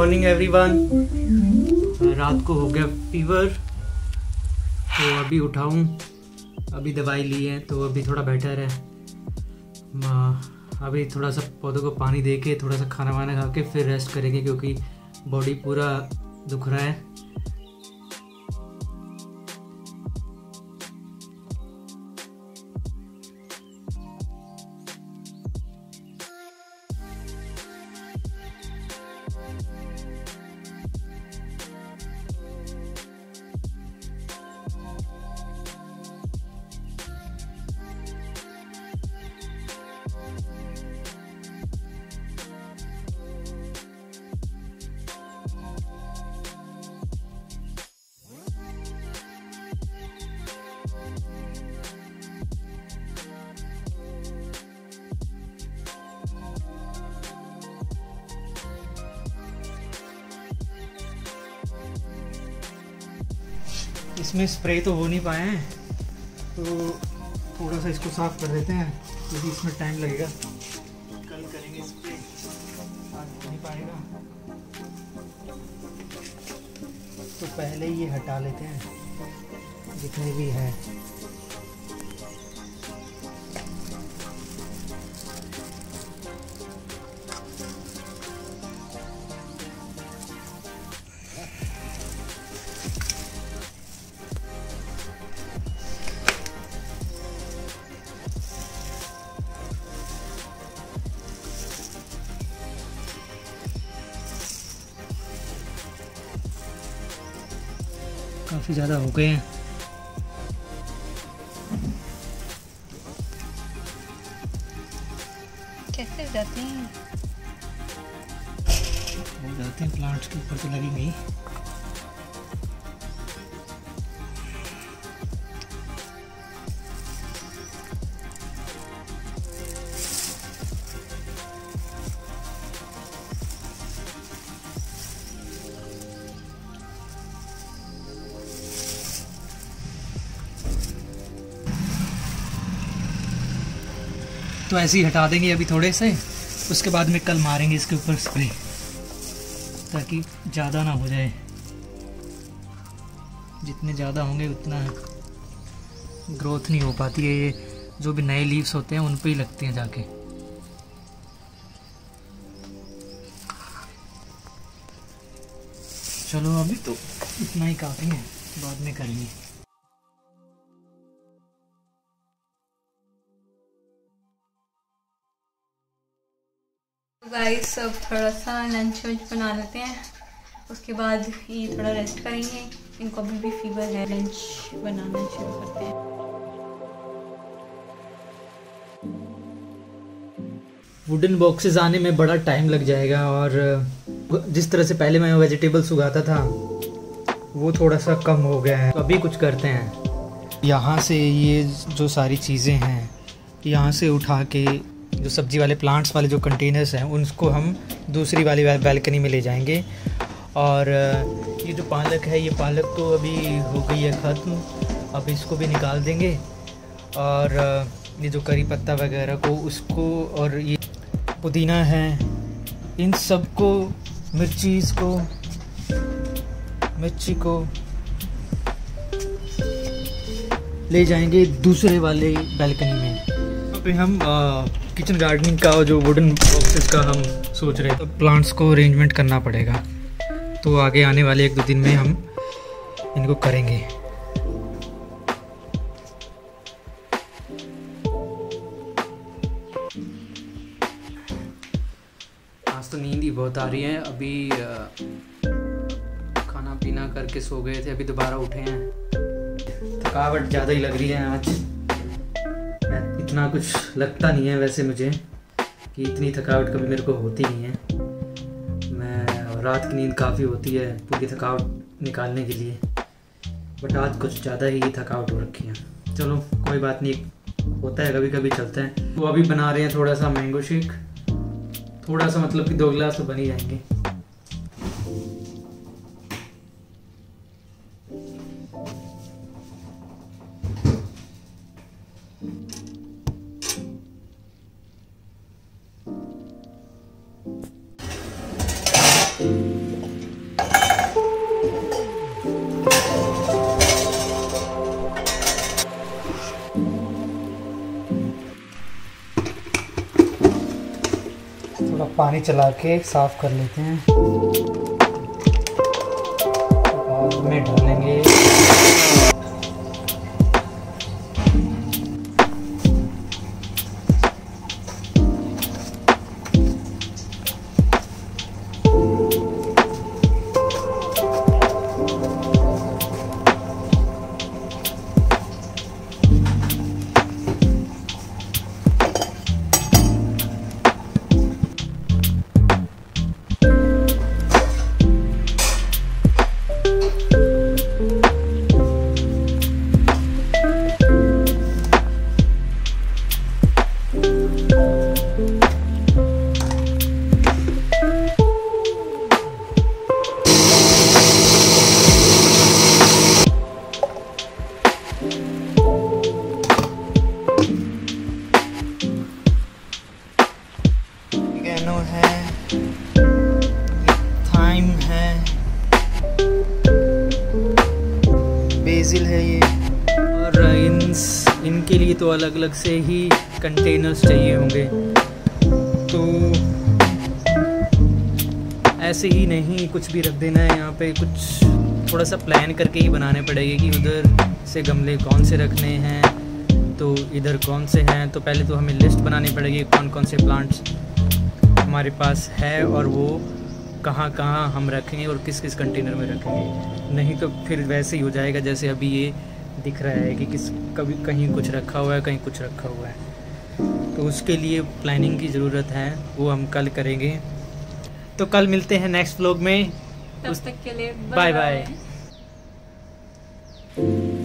Morning everyone. रात को हो गया फीवर तो अभी उठाऊं, अभी दवाई ली है तो अभी थोड़ा बेटर है। अभी थोड़ा सा पौधों को पानी दे के थोड़ा सा खाना वाना खा के फिर रेस्ट करेंगे क्योंकि बॉडी पूरा दुख रहा है। इसमें स्प्रे तो हो नहीं पाए हैं तो थोड़ा सा इसको साफ कर देते हैं क्योंकि इसमें टाइम लगेगा। कल करेंगे स्प्रे, आज हो नहीं पाएगा तो पहले ये हटा लेते हैं जितने भी है। काफ़ी ज़्यादा हो गए हैं। कैसे हो जाते हैं? हो जाते हैं, प्लांट्स के ऊपर तो लगी नहीं। तो ऐसे ही हटा देंगे अभी थोड़े से, उसके बाद में कल मारेंगे इसके ऊपर स्प्रे ताकि ज़्यादा ना हो जाए। जितने ज़्यादा होंगे उतना ग्रोथ नहीं हो पाती है। ये जो भी नए लीव्स होते हैं उन पे ही लगते हैं जाके। चलो अभी तो इतना ही काफ़ी है, बाद में करेंगे। गाइस अब थोड़ा सा लंच वंच बना लेते हैं, उसके बाद ये थोड़ा रेस्ट करेंगे। इनको अभी भी फीवर है। लंच बनाना शुरू करते हैं। वुडन बॉक्सेस आने में बड़ा टाइम लग जाएगा और जिस तरह से पहले मैं वेजिटेबल्स उगाता था वो थोड़ा सा कम हो गया है। तो अभी कुछ करते हैं, यहाँ से ये जो सारी चीज़ें हैं यहाँ से उठा के जो सब्जी वाले प्लांट्स वाले जो कंटेनर्स हैं उनको हम दूसरी वाली बालकनी में ले जाएंगे। और ये जो पालक है, ये पालक तो अभी हो गई है ख़त्म, अब इसको भी निकाल देंगे। और ये जो करी पत्ता वगैरह को उसको, और ये पुदीना है, इन सब को, मिर्ची को ले जाएंगे दूसरे वाले बालकनी में। यहाँ पे हम किचन गार्डनिंग का और जो वुडन बॉक्सेस का हम सोच रहे हैं, तो प्लांट्स को अरेंजमेंट करना पड़ेगा। तो आगे आने वाले 1-2 दिन में हम इनको करेंगे। आज तो नींद ही बहुत आ रही है। अभी खाना पीना करके सो गए थे, अभी दोबारा उठे हैं। थकावट ज़्यादा ही लग रही है आज। इतना कुछ लगता नहीं है वैसे मुझे कि इतनी थकावट कभी मेरे को होती नहीं है। मैं रात की नींद काफ़ी होती है पूरी थकावट निकालने के लिए, बट आज कुछ ज़्यादा ही थकावट हो रखी है। चलो कोई बात नहीं, होता है कभी कभी, चलता है। तो अभी बना रहे हैं थोड़ा सा मैंगो शेक, थोड़ा सा मतलब कि 2 गिलास तो बन ही जाएंगे। पानी चला के साफ कर लेते हैं और में डालेंगे। है, थाइम है, बेसिल है ये, और इनके लिए तो अलग अलग से ही कंटेनर्स चाहिए होंगे। तो ऐसे ही नहीं कुछ भी रख देना है यहाँ पे, कुछ थोड़ा सा प्लान करके ही बनाने पड़ेगी कि उधर से गमले कौन से रखने हैं तो इधर कौन से हैं। तो पहले तो हमें लिस्ट बनानी पड़ेगी कौन कौन से प्लांट्स हमारे पास है और वो कहाँ कहाँ हम रखेंगे और किस किस कंटेनर में रखेंगे। नहीं तो फिर वैसे ही हो जाएगा जैसे अभी ये दिख रहा है कि कभी कहीं कुछ रखा हुआ है, कहीं कुछ रखा हुआ है। तो उसके लिए प्लानिंग की ज़रूरत है, वो हम कल करेंगे। तो कल मिलते हैं नेक्स्ट व्लॉग में, तब तक के लिए बाय बाय।